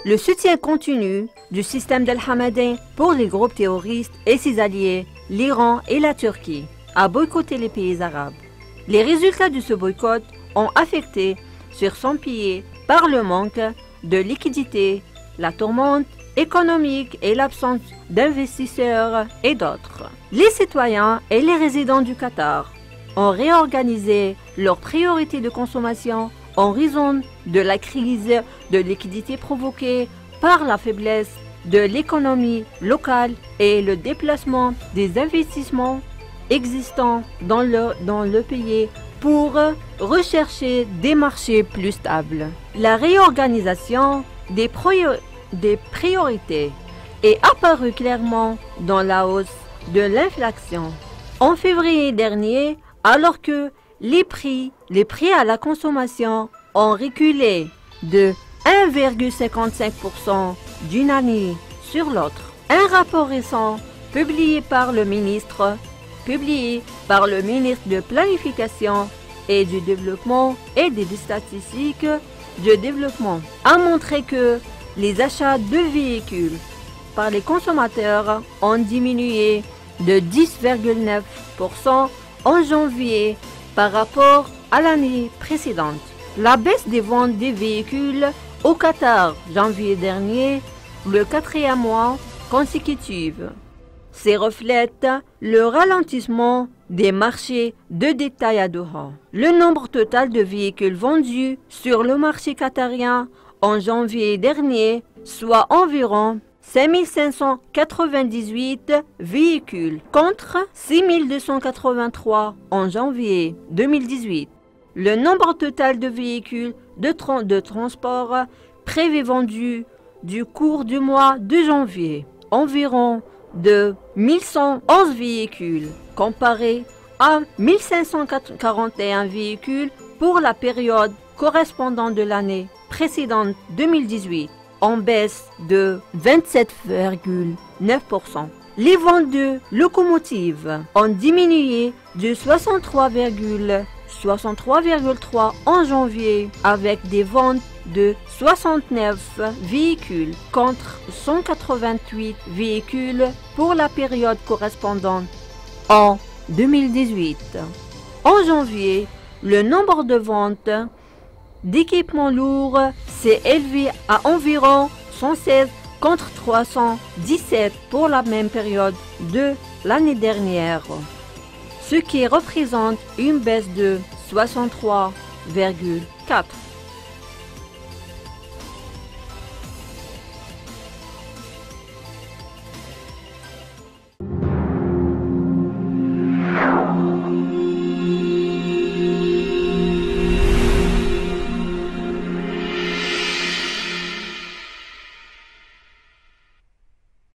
Le soutien continu du système d'Al-Hamadin pour les groupes terroristes et ses alliés, l'Iran et la Turquie, a boycotté les pays arabes. Les résultats de ce boycott ont affecté sur son pied par le manque de liquidité, la tourmente économique et l'absence d'investisseurs et d'autres. Les citoyens et les résidents du Qatar ont réorganisé leurs priorités de consommation en raison de la crise de liquidité provoquée par la faiblesse de l'économie locale et le déplacement des investissements existants dans le pays pour rechercher des marchés plus stables. La réorganisation des priorités est apparue clairement dans la hausse de l'inflation. En février dernier, alors que les prix à la consommation ont reculé de 1,55% d'une année sur l'autre. Un rapport récent publié par le ministre de Planification et du Développement et des Statistiques du Développement a montré que les achats de véhicules par les consommateurs ont diminué de 10,9% en janvier par rapport à l'année précédente. La baisse des ventes des véhicules au Qatar janvier dernier, le quatrième mois consécutif, reflète le ralentissement des marchés de détail à Doha. Le nombre total de véhicules vendus sur le marché qatarien en janvier dernier, soit environ 5598 véhicules contre 6283 en janvier 2018. Le nombre total de véhicules de transport prévus vendus du cours du mois de janvier, environ de 1111 véhicules, comparé à 1541 véhicules pour la période correspondante de l'année précédente 2018, en baisse de 27,9%. Les ventes de locomotives ont diminué de 63,3 en janvier, avec des ventes de 69 véhicules contre 188 véhicules pour la période correspondante en 2018. En janvier, le nombre de ventes d'équipements lourds s'est élevé à environ 116 contre 317 pour la même période de l'année dernière, ce qui représente une baisse de 63,4%.